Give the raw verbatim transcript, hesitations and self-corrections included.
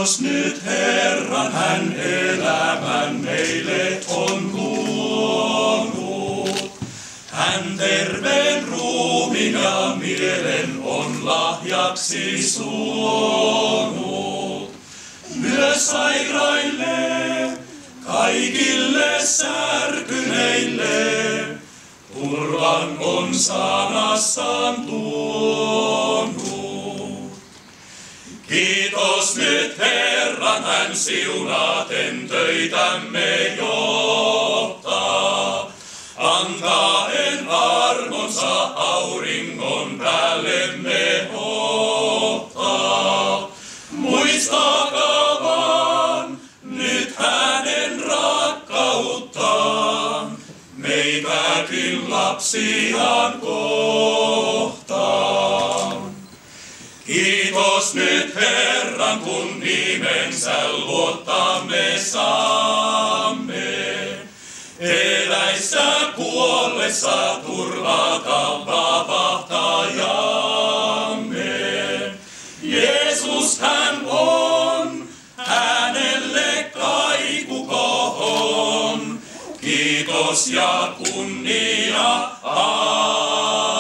Kiitos nyt Herran, hän elämän meille on luonut. Hän terveen ruumiin ja mielen on lahjaksi suonut. Myös sairaille, kaikille särkyneille, turvan on sanassaan tuonut. Kiitos nyt Herran, hän siunaten töitämme johtaa. Antaen armonsa auringon päällemme ottaa. Muistakaa vaan nyt hänen rakkauttaan, meitäkin lapsiaan kohtaan. Kiitos nyt Herran, kun nimensä luottamme saamme. Eläissä kuollessa turvata vapahtajamme. Jeesus hän on, hänelle kaikukohon. Kiitos ja kunnia. Aamen.